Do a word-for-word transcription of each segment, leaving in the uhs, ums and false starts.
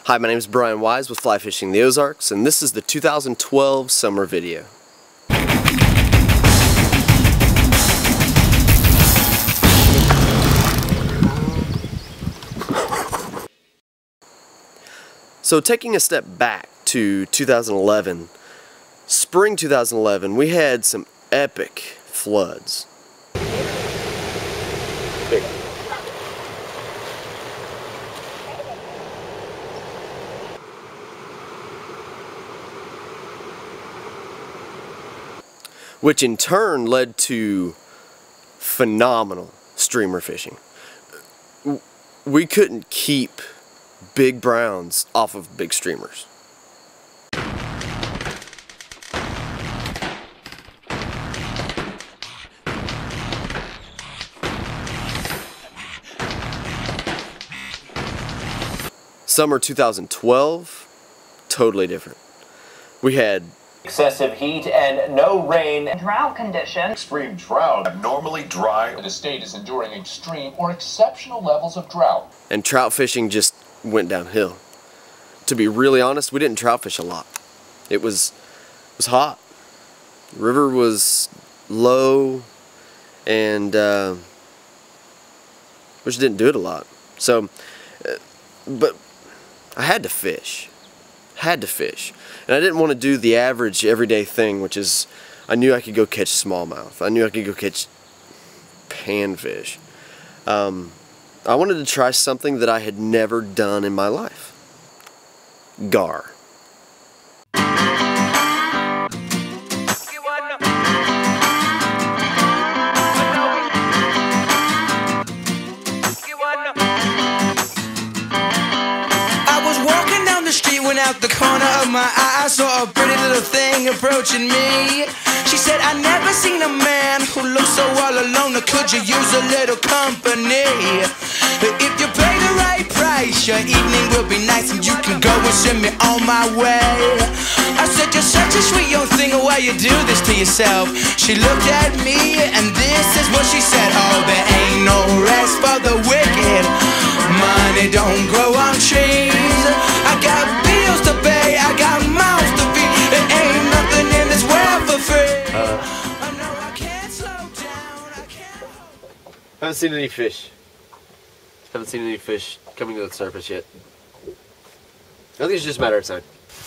Hi, my name is Brian Wise with Fly Fishing the Ozarks, and this is the two thousand twelve summer video. So taking a step back to two thousand eleven, spring two thousand eleven, we had some epic floods. Big. Which in turn led to phenomenal streamer fishing. We couldn't keep big browns off of big streamers. Summer two thousand twelve, totally different. We had excessive heat and no rain. Drought conditions. Extreme drought. Abnormally dry. The state is enduring extreme or exceptional levels of drought. And trout fishing just went downhill. To be really honest, we didn't trout fish a lot. It was it was hot. The river was low, and uh, we just didn't do it a lot. So, uh, but I had to fish. Had to fish. And I didn't want to do the average everyday thing, which is I knew I could go catch smallmouth. I knew I could go catch panfish. Um, I wanted to try something that I had never done in my life. Gar. Went out the corner of my eye, I saw a pretty little thing approaching me. She said, I never seen a man who looks so all alone. Could you use a little company? If you pay the right price, your evening will be nice, and you can go and send me on my way. I said, you're such a sweet young thing, why you do this to yourself? She looked at me, and this is what she said. Oh, there ain't no rest for the wicked. Money don't grow on trees. I got bills to pay, I got mouths to feed. There ain't nothing in this world for free. Uh, I know I can't slow down, I can't. Haven't seen any fish. Haven't seen any fish coming to the surface yet. I think it's just a matter of time.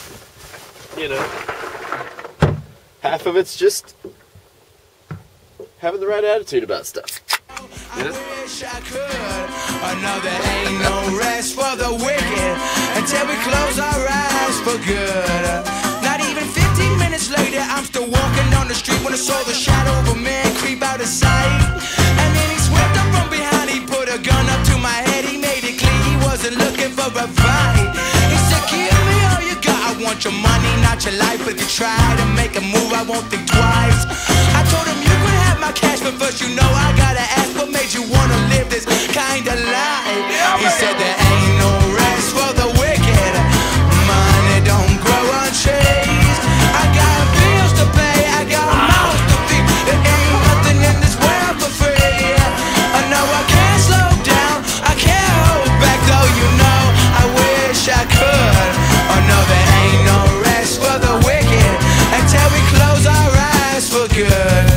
You know, half of it's just having the right attitude about stuff. I wish I could. I know there ain't no rest for the wicked until we close our eyes for good. Not even fifteen minutes later, I'm still walking down the street when I saw the shadow of a man creep out of sight. And then he swept up from behind, he put a gun up to my head, he made it clear he wasn't looking for a fight. He said, give me all you got, I want your money, not your life. If you try to make a move, I won't think twice. I told him you could have my cash, but first you know I gotta ask, what made you wanna live this kind of life? He said there ain't no rest for the wicked. Money don't grow on trees. I got bills to pay, I got mouths to feed. There ain't nothing in this world for free. I know I can't slow down, I can't hold back, though you know I wish I could. Oh no, there ain't no rest for the wicked until we close our eyes for good.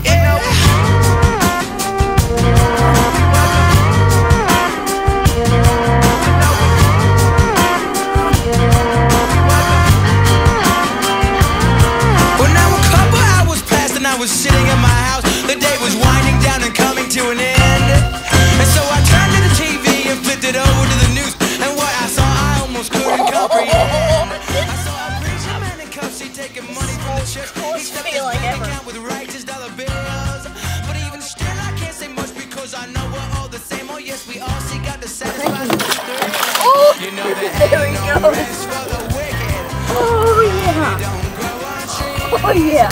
I was sitting in my house, the day was winding down and coming to an end. And so I turned to the T V and flipped it over to the news, and what I saw I almost couldn't comprehend. I saw a preacher man in cuffs, he taking money from the church. He stepped his bank account with righteous dollar bills. But even still I can't say much because I know we're all the same. Oh yes, we all seek out to satisfy the thrill. Oh, you know there ain't no rest for the wicked. Oh yeah. Don't grow on trees. Oh yeah.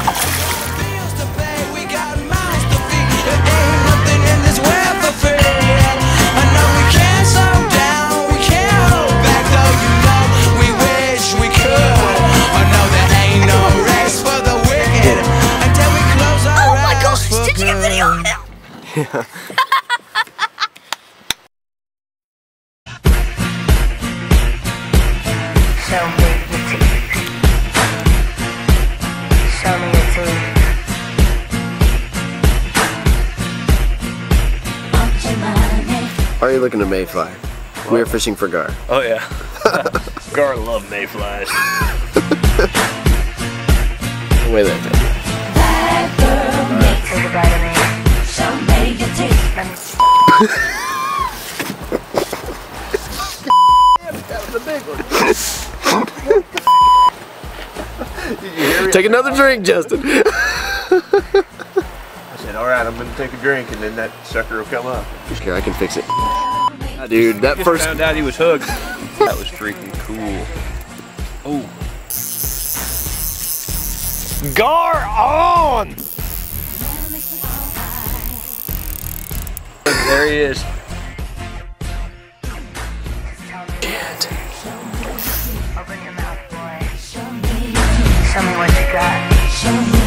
Why are you looking at mayfly? We are fishing for gar. Oh yeah. Gar love mayflies. Wait there. Take a bite of me. Take another drink, Justin. I said, all right, I'm gonna take a drink, and then that sucker will come up. Here, I can fix it. Ah, dude, that Just first. found out he was hooked. That was freaking cool. Oh. Gar on! There he is. Open your mouth, boy. Show me what you got.